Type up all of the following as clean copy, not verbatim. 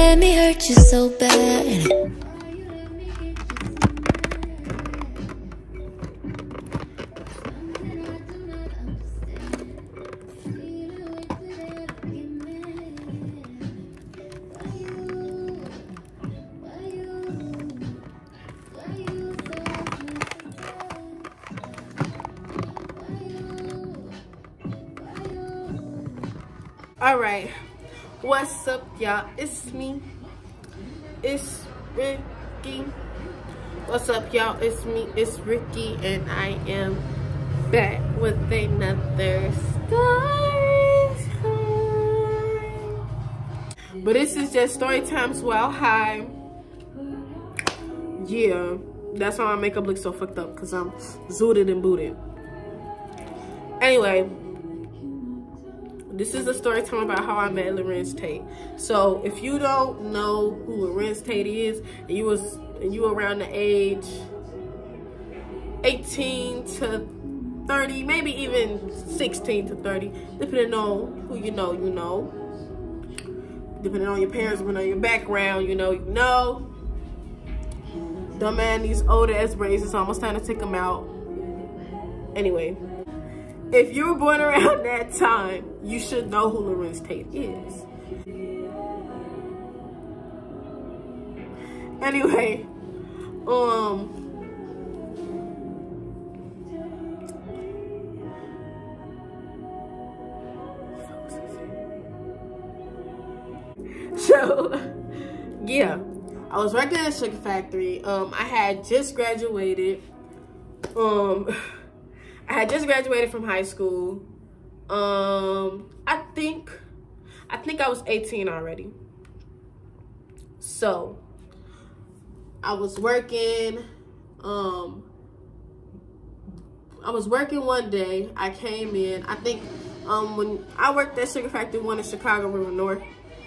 let me hurt you so bad. All right, what's up, y'all? It's me. It's Ricky. What's up, y'all? It's me. It's Ricky, and I am back with another story time. But this is just story times while high. Yeah, that's why my makeup looks so fucked up, because I'm zooted and booted. Anyway, this is a story time about how I met Larenz Tate. So if you don't know who Larenz Tate is, and you were around the age 18 to 30, maybe even 16 to 30, depending on who you know, you know. Depending on your parents, depending on your background, you know. Dumb man, these old ass braids, it's almost time to take them out. Anyway, if you were born around that time, you should know who Larenz Tate is. Anyway, so yeah, I was working at a sugar factory. I had just graduated. I had just graduated from high school. I think I was 18 already. So I was working. I was working one day. I came in. I think when I worked at Sugar Factory 1 in Chicago River North.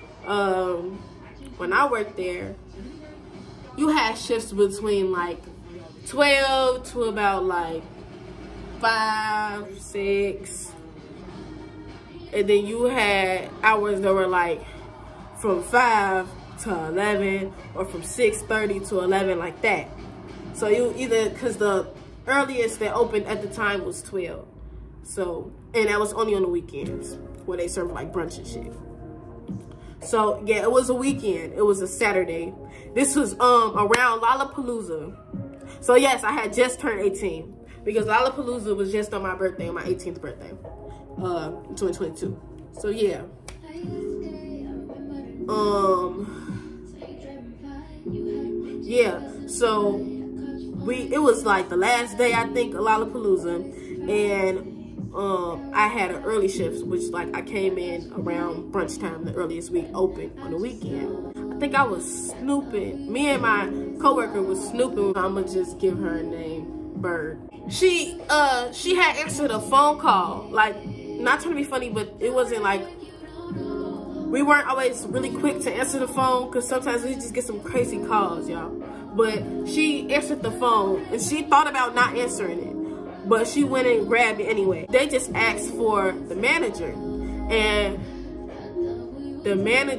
When I worked there, you had shifts between like 12 to about like 5, 6, and then you had hours that were like from 5 to 11, or from 6:30 to 11, like that. So you either, because the earliest that opened at the time was 12, so, and that was only on the weekends where they served like brunch and shit. So yeah, it was a weekend. It was a Saturday. This was around Lollapalooza. So yes, I had just turned 18. Because Lollapalooza was just on my birthday, on my 18th birthday, 2022. So yeah. Yeah, so it was like the last day, I think, of Lollapalooza, and I had an early shift, which like I came in around brunch time, the earliest week open on the weekend. I think I was snooping. Me and my coworker was snooping. I'ma just give her a name. Bird. She had answered a phone call, like, not trying to be funny, but it wasn't like, we weren't always really quick to answer the phone, because sometimes we just get some crazy calls, y'all. But she answered the phone, and she thought about not answering it, but she went and grabbed it anyway. They just asked for the manager, and the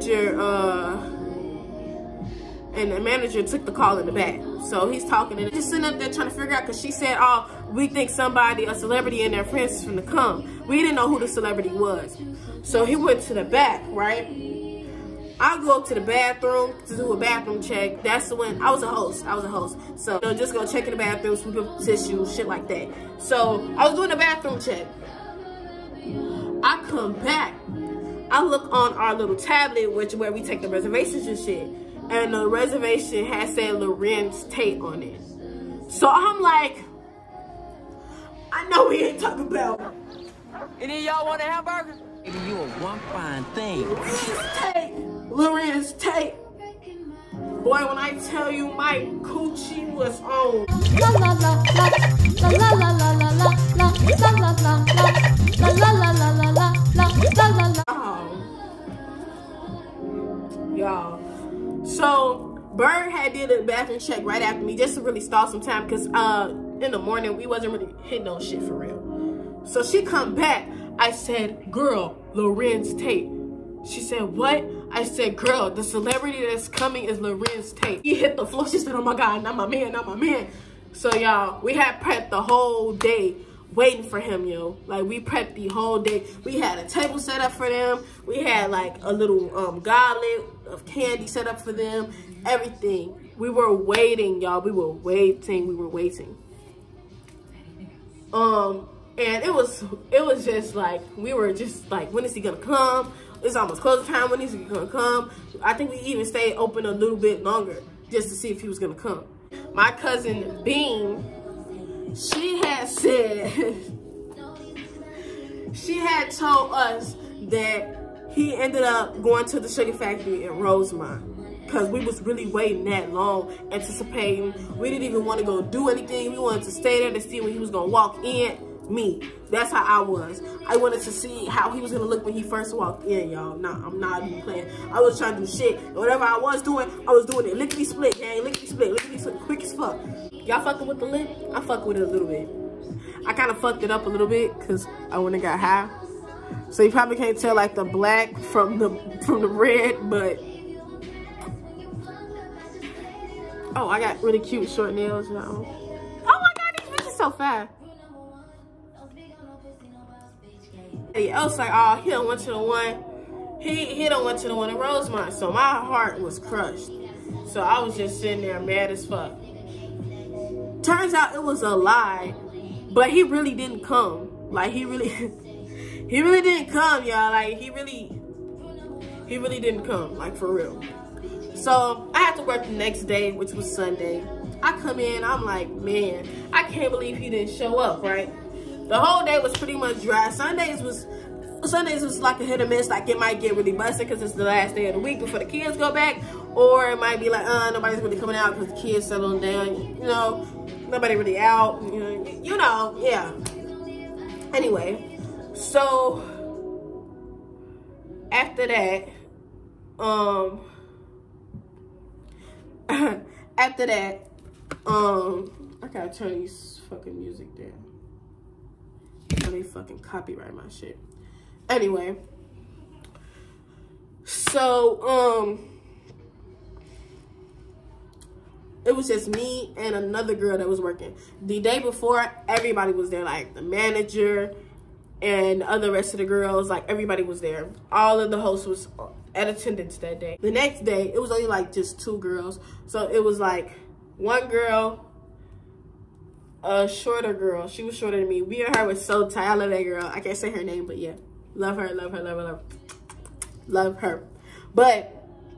manager took the call in the back. So he's talking and just sitting up there trying to figure out, because she said, oh, we think somebody, a celebrity and their friends is gonna come. We didn't know who the celebrity was. So he went to the back, right? I go to the bathroom to do a bathroom check. That's when I was a host. So just go check in the bathroom, sweep up tissue, shit like that. So I was doing a bathroom check. I come back. I look on our little tablet, where we take the reservations and shit. And the reservation had said Larenz Tate on it. So I'm like, I know we ain't talking about. Any of y'all want a hamburger? Maybe you are one fine thing. Larenz Tate. Boy, when I tell you my coochie was on. La la la la la la la la la la la la la la la la la la. Y'all. So Bird had did a bathroom check right after me, just to really stall some time, because in the morning we wasn't really hitting on shit for real. So she come back. I said, girl, Larenz Tate. She said, what? I said, girl, the celebrity that's coming is Larenz Tate. He hit the floor. She said, oh my God, not my man, not my man. So y'all, we had prepped the whole day waiting for him, yo. Like, we prepped the whole day. We had a table set up for them. We had like a little goblet of candy set up for them. Everything. We were waiting, y'all. We were waiting. And it was just like, we were just like, when is he gonna come? It's almost closing time. When is he gonna come? I think we even stayed open a little bit longer just to see if he was gonna come. My cousin Bean, she had said, she had told us that he ended up going to the sugar factory in Rosemont because we was really waiting that long, anticipating. We didn't even want to go do anything. We wanted to stay there to see when he was gonna walk in. Me, that's how I was. I wanted to see how he was gonna look when he first walked in, y'all. Nah, I'm not even playing. I was trying to do shit. And whatever I was doing it lickety split, gang. Lickety split, quick as fuck. Y'all fucking with the lip? I fuck with it a little bit. I kind of fucked it up a little bit because I went and got high. So you probably can't tell like the black from the red, but oh, I got really cute short nails, y'all. Oh my God, these bitches so fast. I was like, oh, he done went to the one. He done went to the one in Rosemont. So my heart was crushed. So I was just sitting there mad as fuck. Turns out it was a lie, but he really didn't come. Like he really didn't come, y'all. Like he really didn't come, like for real. So I had to work the next day, which was Sunday. I come in, I'm like, man, I can't believe he didn't show up, right? The whole day was pretty much dry. Sundays was like a hit or miss. Like it might get really busted because it's the last day of the week before the kids go back, or it might be like, nobody's really coming out because the kids settling down. You know, nobody really out. You know, yeah. Anyway, so after that, I gotta turn these fucking music down. They fucking copyright my shit. Anyway, so it was just me and another girl that was working. The day before, everybody was there, like the manager and the other rest of the girls, like everybody was there. All of the hosts was at attendance that day. The next day, it was only like just 2 girls. So it was like one girl, a shorter girl. She was shorter than me. Me and her was so tight. I love that girl. I can't say her name, but yeah. Love her, love her, love her, love her. Love her. But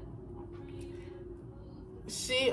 she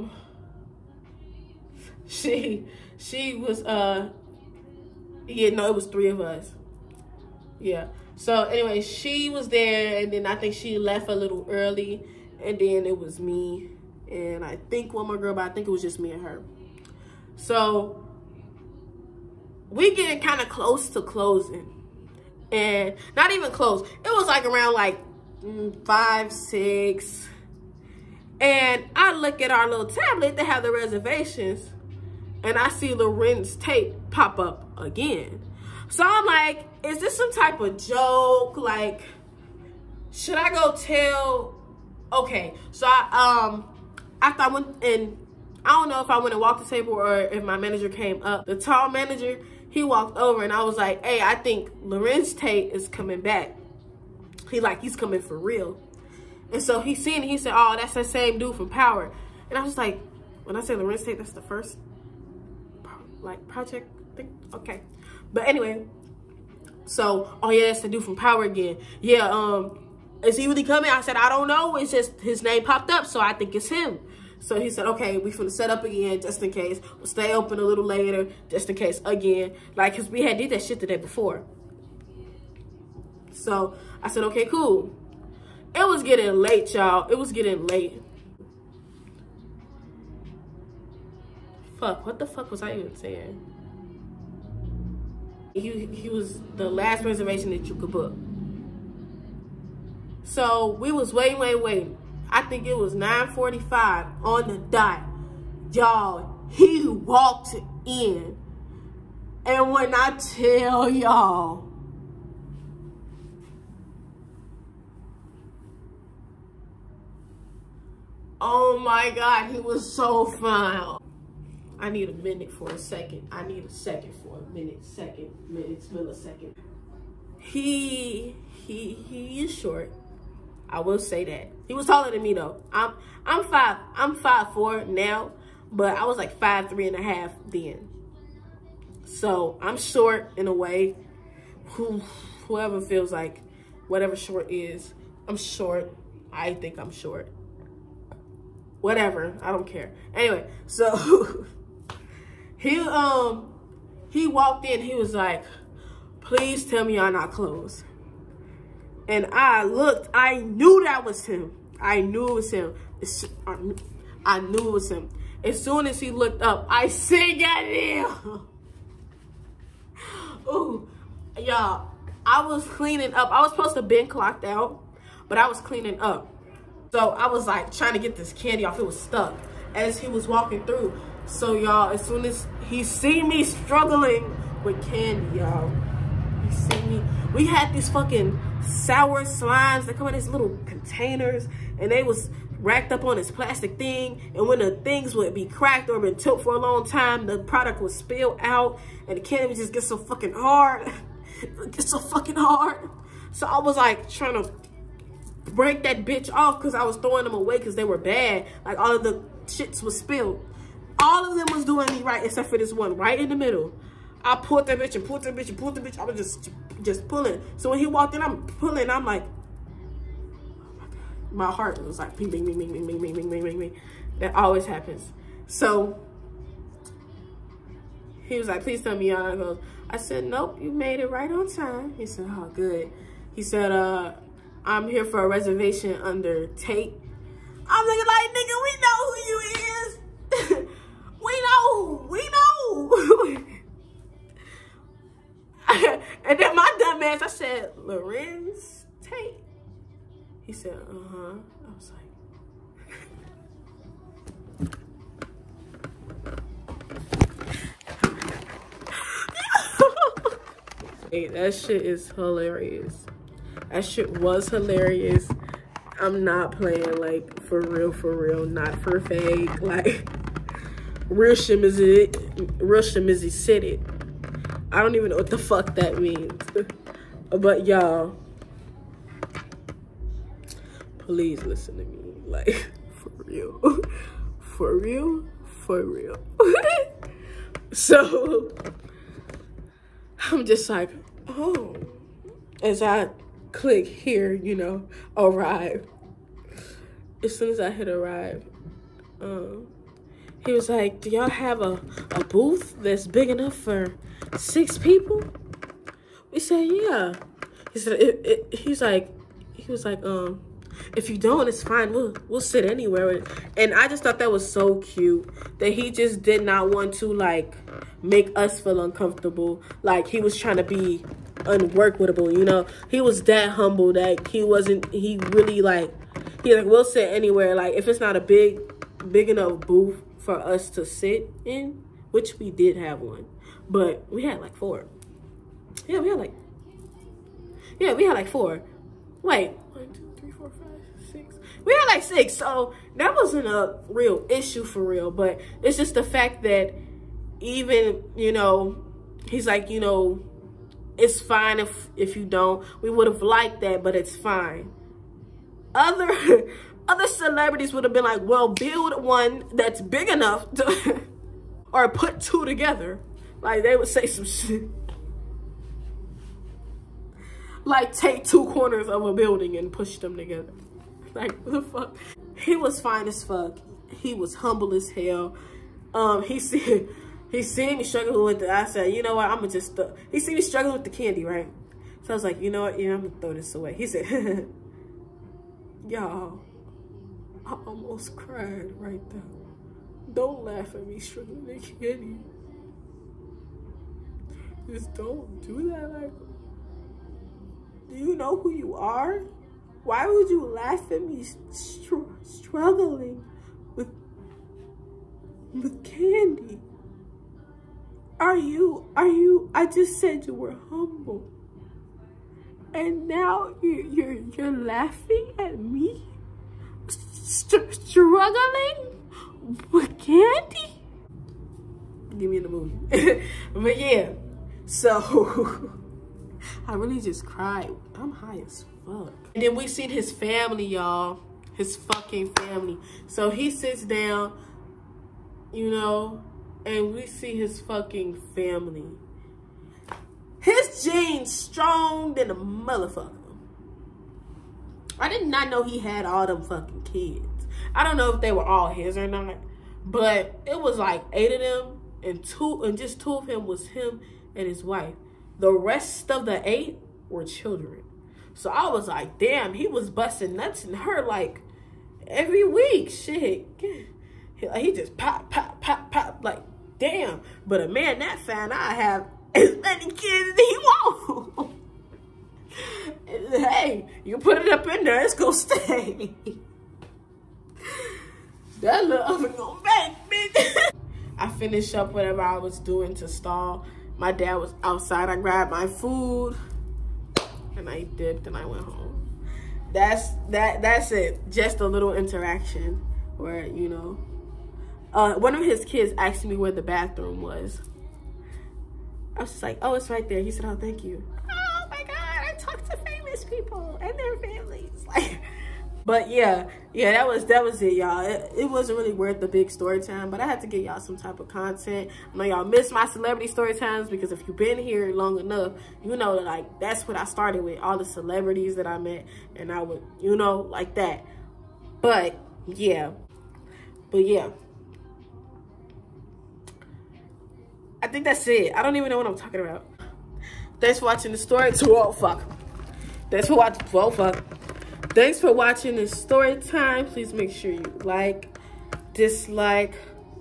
was yeah, no, it was 3 of us. Yeah. So anyway, she was there, and then I think she left a little early, and then it was me and I think one more girl, but I think it was just me and her. So we getting kind of close to closing, and not even close. It was like around like 5, 6, and I look at our little tablet that have the reservations, and I see Larenz Tate pop up again. So I'm like, is this some type of joke? Like, should I go tell? Okay, so after I went, and I don't know if I went and walked the table or if my manager came up. The tall manager, he walked over, and I was like, hey, I think Larenz Tate is coming back. He's coming for real. And so he seen it, he said, oh, that's the same dude from Power. And I was like, when I say Larenz Tate, that's the first like project thing? Okay. But anyway, so, oh yeah, that's the dude from Power again. Yeah, is he really coming? I said, I don't know. It's just his name popped up, so I think it's him. So he said, okay, we finna set up again just in case. We'll stay open a little later just in case again. Like, because we had did that shit the day before. So I said, okay, cool. It was getting late, y'all. It was getting late. Fuck, what the fuck was I even saying? He was the last reservation that you could book. So we was waiting. I think it was 9:45 on the dot. Y'all, he walked in. And when I tell y'all, Oh my God, he was so fun. I need a minute for a second. I need a second for a minute, millisecond. He is short. I will say that. He was taller than me though. I'm 5'4" now, but I was like 5'3.5" then. So I'm short in a way. Whoever feels like whatever short is, I'm short. I think I'm short. Whatever, I don't care. Anyway, so he walked in, he was like, please tell me y'all not closed. And I looked, I knew that was him. I knew it was him. I knew it was him. As soon as he looked up, I sing at him. Ooh, y'all, I was cleaning up. I was supposed to been clocked out, but I was cleaning up. So I was like trying to get this candy off. It was stuck as he was walking through. So y'all, as soon as he see me struggling with candy, y'all, he see me. We had these fucking sour slimes that come in these little containers, and they was racked up on this plastic thing. And when the things would be cracked or been tilt for a long time, the product would spill out, and the candy would just get so fucking hard. It gets so fucking hard. So I was like trying to break that bitch off because I was throwing them away because they were bad. Like all of the shits was spilled. All of them was doing me right except for this one right in the middle. I pulled that bitch and pulled that bitch and pulled that bitch. I was just pulling. So when he walked in, I'm pulling. I'm like, oh my God. My heart was like, bing, bing, bing, bing, bing, bing, bing, bing, bing, bing, bing. That always happens. So he was like, please tell me y'all. I go, I said, nope, you made it right on time. He said, oh, good. He said, I'm here for a reservation under Tate. I'm looking like, nigga, we know who you is. we know. And then my dumb ass, I said, Lorenz Tate. He said, uh-huh. I was like, hey, that shit is hilarious. That shit was hilarious. I'm not playing, like, for real, not for fake. Like, real shimizzy said it. I don't even know what the fuck that means. But y'all, please listen to me. Like, for real. For real. So, I'm just like, oh. As I click here, you know, arrive. As soon as I hit arrive, he was like, do y'all have a booth that's big enough for 6 people? We said, yeah. He said, he was like, if you don't, it's fine. We'll sit anywhere. And I just thought that was so cute that he just did not want to, like, make us feel uncomfortable. Like, he was trying to be unworkable, you know? He was that humble that he really, like, he's like, we'll sit anywhere. Like, if it's not a big enough booth for us to sit in, which we did have one, but we had like 4. Yeah, we had like 4. Wait, 1, 2, 3, 4, 5, 6. We had like 6, so that wasn't a real issue for real, but it's just the fact that even, you know, he's like, you know, it's fine if you don't. We would have liked that, but it's fine. Other celebrities would have been like, well, build one that's big enough to, or put 2 together. Like, they would say some shit. Like, take 2 corners of a building and push them together. Like, what the fuck? He was fine as fuck. He was humble as hell. He seen me struggling with it. I said, you know what, I'ma just, he seen me struggling with the candy, right? So I was like, you know what, yeah, I'm gonna throw this away. He said, y'all, I almost cried right there. Don't laugh at me struggling with candy. Just don't do that. Like, do you know who you are? Why would you laugh at me struggling with candy? Are you, I just said you were humble. And now you're laughing at me struggling with candy. Give me the movie. But yeah, so I really just cried. I'm high as fuck. And then we seen his family, y'all. His fucking family. So he sits down, you know, and we see his fucking family. His genes strong than a motherfucker. I did not know he had all them fucking kids. I don't know if they were all his or not, but it was like 8 of them, and just 2 of him was him and his wife. The rest of the 8 were children. So I was like, damn, he was busting nuts in her like every week. Shit. He just pop, pop, pop, pop. Like, damn. But a man that fine, I have as many kids as he wants. Hey, you put it up in there, it's gonna stay. That little oven gonna bake, bitch. I finished up whatever I was doing to stall. My dad was outside. I grabbed my food and I dipped and I went home. That's it. Just a little interaction where, you know, one of his kids asked me where the bathroom was. I was just like, oh, it's right there. He said, oh, thank you. Oh my God, I talk to famous people and their families. Like, but yeah, that was it, y'all. It wasn't really worth the big story time, but I had to get y'all some type of content. I know y'all miss my celebrity story times because if you've been here long enough, you know that, like, that's what I started with, all the celebrities that I met, and I would, you know, like that. But yeah. I think that's it. I don't even know what I'm talking about. Thanks for watching the story. Oh, fuck. Thanks for watching. Oh, fuck. Thanks for watching this story time. Please make sure you like, dislike.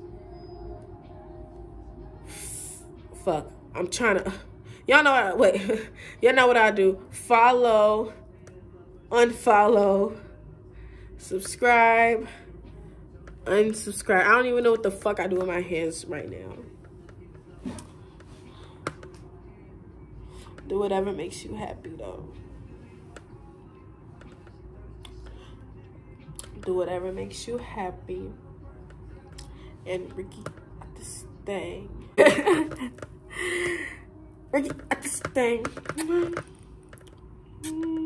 Fuck. I'm trying to. Y'all know what. Wait. Y'all know what I do. Follow. Unfollow. Subscribe. Unsubscribe. I don't even know what the fuck I do with my hands right now. Do whatever makes you happy, though. Do whatever makes you happy. And Ricky at this thing. Ricky at this thing.